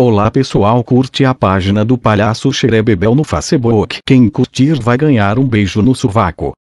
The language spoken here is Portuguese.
Olá pessoal, curte a página do Palhaço Xerebebel no Facebook. Quem curtir vai ganhar um beijo no sovaco.